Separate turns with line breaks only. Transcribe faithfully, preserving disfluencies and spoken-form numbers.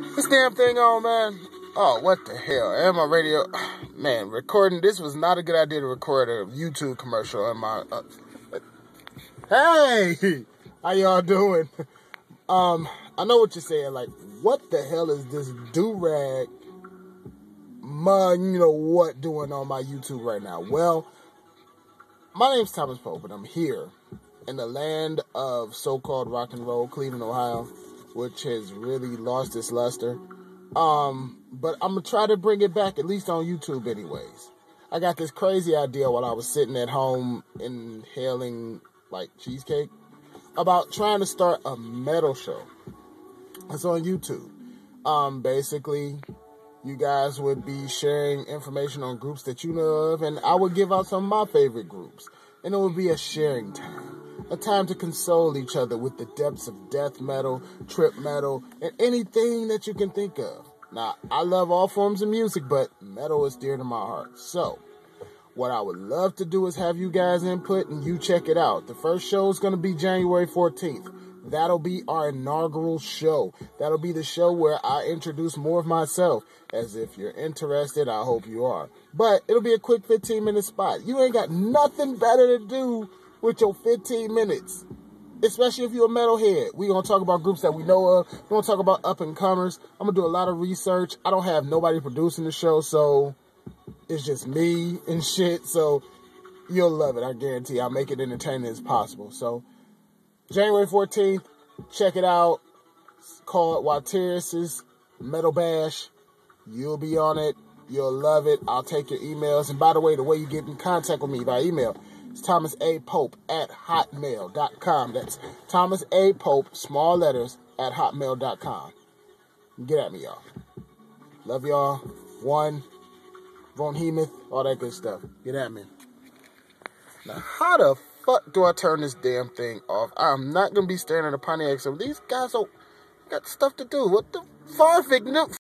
This damn thing on, man. Oh, what the hell? And my radio, man, recording. This was not a good idea to record a YouTube commercial on my. Uh, hey, how y'all doing? Um, I know what you're saying. Like, what the hell is this do-rag, mud, you know what, doing on my YouTube right now? Well, my name's Thomas Pope, and I'm here in the land of so-called rock and roll, Cleveland, Ohio, which has really lost its luster. Um, but I'm going to try to bring it back, at least on YouTube anyways. I got this crazy idea while I was sitting at home inhaling, like, cheesecake, about trying to start a metal show. It's on YouTube. Um, basically, you guys would be sharing information on groups that you know of, and I would give out some of my favorite groups. And it would be a sharing time. A time to console each other with the depths of death metal, trip metal, and anything that you can think of. Now, I love all forms of music, but metal is dear to my heart. So, what I would love to do is have you guys input and you check it out. The first show is going to be January fourteenth. That'll be our inaugural show. That'll be the show where I introduce more of myself. As if you're interested, I hope you are. But it'll be a quick fifteen minute spot. You ain't got nothing better to do with your fifteen minutes. Especially if you're a metalhead. We're going to talk about groups that we know of. We're going to talk about up-and-comers. I'm going to do a lot of research. I don't have nobody producing the show, so it's just me and shit. So you'll love it, I guarantee. I'll make it entertaining as possible. So January fourteenth, check it out. It's called Wateris's Metal Bash. You'll be on it. You'll love it. I'll take your emails. And by the way, the way you get in contact with me by email, it's Thomas A. Pope at hotmail dot com. That's Thomas A. Pope, small letters, at hotmail dot com. Get at me, y'all. Love y'all. One, Von Hemoth, all that good stuff. Get at me. Now, how the fuck do I turn this damn thing off? I'm not going to be staring at a Pontiac. So these guys are, got stuff to do. What the fuck?